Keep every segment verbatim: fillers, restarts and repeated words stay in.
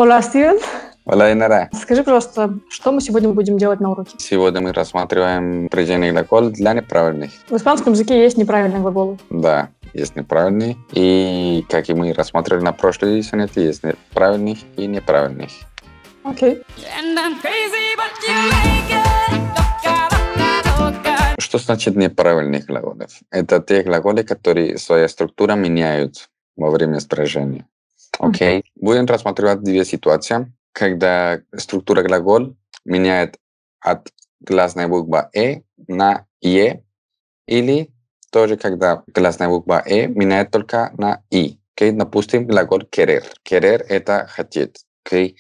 Оля, Стивен. Hola, Инара. Скажи, пожалуйста, что мы сегодня будем делать на уроке? Сегодня мы рассматриваем предложение глагола для неправильных. В испанском языке есть неправильные глаголы. Да, есть неправильные. И, как и мы рассматривали на прошлой занятии, есть правильных и неправильных. Окей. Что значит неправильных глаголов? Это те глаголы, которые своя структура меняют во время спряжения. Окей. Okay. Будем рассматривать две ситуации, когда структура глагола меняет от гласной буквы «э» на «е», или тоже, когда гласная буква «э» меняет только на «и». Okay? Допустим, глагол «querer». «Querer» — это «хотеть». Okay?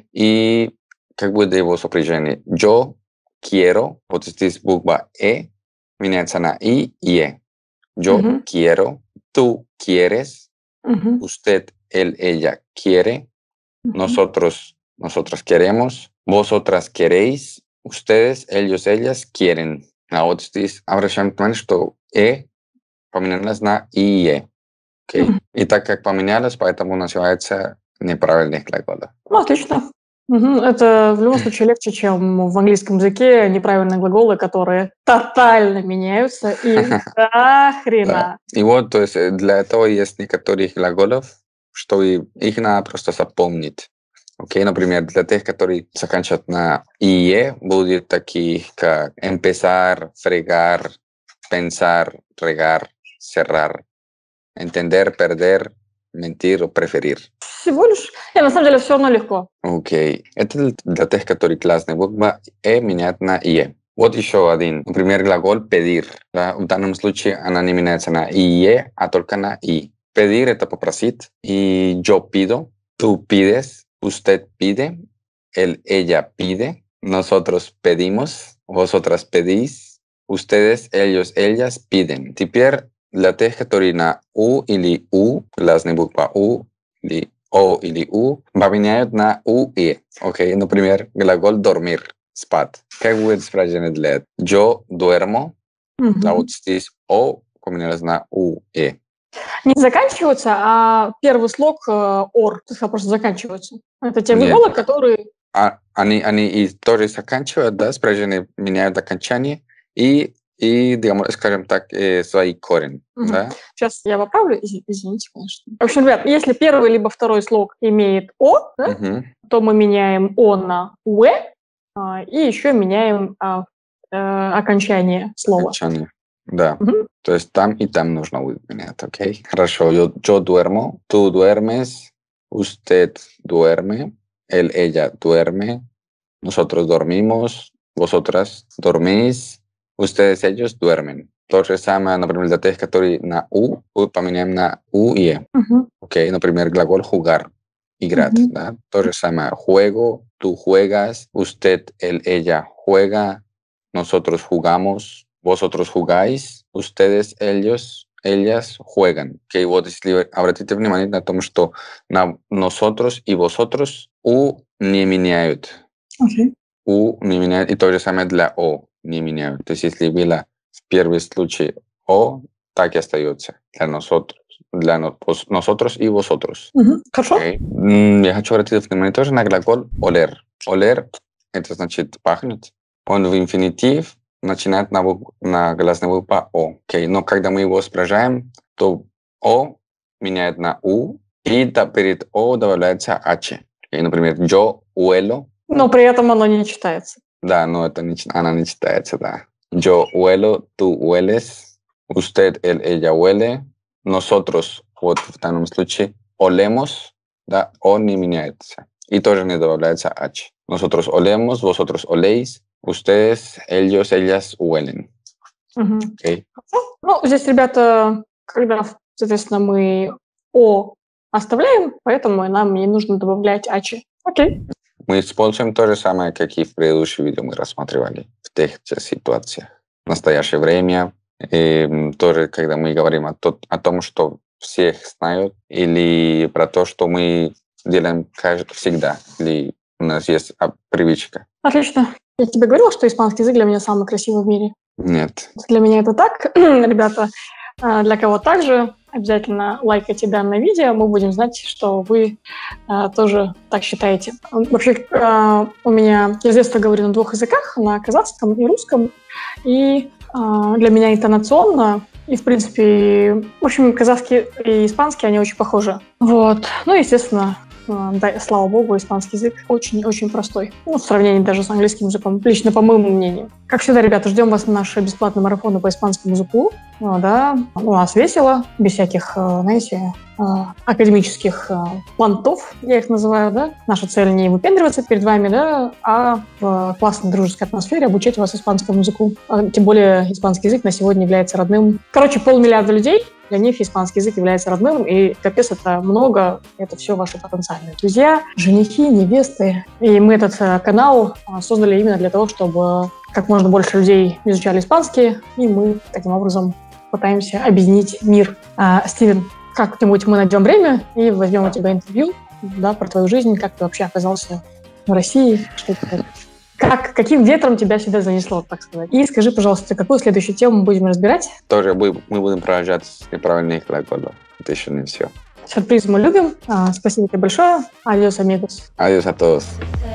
И как будет его сопряжение? «Yo quiero», вот здесь буква «э» меняется на «и», «е». «Yo uh-huh. quiero», «tú quieres», uh-huh. «usted», «él», «ella» quiere, uh-huh. «nosotros», «nosotros queremos», «vosotras queréis», «ustedes», «ellos», «ellas» quieren. А вот здесь обращаем внимание, что «э» поменялось на «и». Okay? Uh-huh. И так как поменялось, поэтому называется неправильных глаголов. Ну, отлично. Угу. Это в любом случае легче, чем в английском языке неправильные глаголы, которые тотально меняются и до хрена. И вот, то есть для этого есть некоторых глаголов, что их надо просто запомнить. Окей, okay? Например, для тех, которые заканчивают на «ie», будет такие, как empezar, fregar, pensar, regar, cerrar, entender, perder, mentir o preferir. Всего лишь? И на самом деле все равно легко. Окей. Okay. Это для тех, которые классные буквы «э» меняют на «ie». Вот еще один. Например, глагол «pedir». Да? В данном случае она не меняется на «ie», а только на «и». «Pedir» — это попросить. И «yo pido», «tú pides», «usted pide», «él», «ella» pide, «nosotros pedimos», «vosotras pedís», «ustedes», «ellos», «ellas» piden. Теперь для тех, которые на «у» или «у», гласная буква «у» или «о» или «у», поменяют на «у» и. Окей, okay? Например, глагол «dormir», «спать». Как будет спрашивание для этого? «Yo duermo», uh-huh. А вот здесь «о» поменялось на «у» и. Не заканчиваются, а первый слог «ор», то есть просто заканчиваются. Это те глаголы, которые... А, они, они и тоже заканчивают, да, спрашивание меняют окончание и и, digamos, скажем так, э, свои корень. Угу. Да? Сейчас я поправлю, извините, конечно. В общем, ребят, если первый либо второй слог имеет «о», да, угу. то мы меняем «о» на «уэ», а, и еще меняем а, а, окончание слова. Окончание, да. Угу. То есть там и там нужно менять, окей? Okay? Хорошо, yo, yo duermo, tú duermes, usted duerme, él, ella duerme, nosotros dormimos, vosotras dormís, ustedes, ellos duermen. То же самое, например, для тех, которые на «у», поменяем на «у» и «е». Uh-huh. Окей, okay? Например, глагол «jugar», «играть». Uh-huh. Да? То же самое. «Juego», «tú juegas», «usted», «él», «ella» juega, «nosotros jugamos», «vosotros jugáis», «ustedes», «ellos», «ellas» juegan. Okay? Вот если обратите внимание на том, что на «nosotros» и «vosotros» «у» не меняют. Okay. «У» не меняют. И то же самое для «о». Не меняют. То есть, если было в первый случай «о», так и остается для nosotros, для nosotros и vosotros. Uh-huh. Хорошо. Okay. Я хочу обратить внимание тоже на глагол «oler». «Oler» — это значит «пахнет». Он в инфинитив начинает на, букву, на гласную букву «о». Okay. Но когда мы его спряжаем, то «о» меняет на «у», и да, перед «о» добавляется «h». Okay. Например, «yo huelo». Но при этом оно не читается. Да, но это не, она не читается, да. Yo huelo, tú hueles, usted, él, ella huele, nosotros, вот в данном случае, olemos, да, о не меняется. И тоже не добавляется h. Nosotros olemos, vosotros oléis, ustedes, ellos, ellas huelen. Угу. Okay. Ну, здесь, ребята, когда, соответственно, мы о оставляем, поэтому нам не нужно добавлять h. Окей. Мы используем то же самое, как и в предыдущем видео мы рассматривали в тех же ситуациях. В настоящее время, и тоже, когда мы говорим о, то, о том, что всех знают, или про то, что мы делаем всегда, или у нас есть привычка. Отлично. Я тебе говорила, что испанский язык для меня самый красивый в мире? Нет. Для меня это так, ребята. для кого также, обязательно лайкайте данное видео, мы будем знать, что вы а, тоже так считаете. Вообще, а, у меня, я с детства говорю на двух языках, на казахском и русском, и а, для меня интонационно, и, в принципе, в общем, казахский и испанский, они очень похожи. Вот. Ну, естественно, да, слава богу, испанский язык очень-очень простой. Ну, в сравнении даже с английским языком, лично по моему мнению. Как всегда, ребята, ждем вас на наши бесплатные марафоны по испанскому языку. Ну, да, у нас весело, без всяких, знаете, академических понтов, я их называю, да. Наша цель не выпендриваться перед вами, да, а в классной дружеской атмосфере обучать вас испанскому языку. Тем более испанский язык на сегодня является родным. Короче, полмиллиарда людей, для них испанский язык является родным, и капец, это много, это все ваши потенциальные друзья, женихи, невесты. И мы этот канал создали именно для того, чтобы как можно больше людей изучали испанский, и мы таким образом пытаемся объединить мир. А, Стивен, как-нибудь мы найдем время и возьмем у тебя интервью, да, про твою жизнь, как ты вообще оказался в России, что ты, как, каким ветром тебя сюда занесло, так сказать. И скажи, пожалуйста, какую следующую тему мы будем разбирать? Тоже мы будем продолжать с неправильных глаголов. Это еще не все. Сюрприз мы любим. А, спасибо тебе большое. Адиос, амигос. Adiós a todos.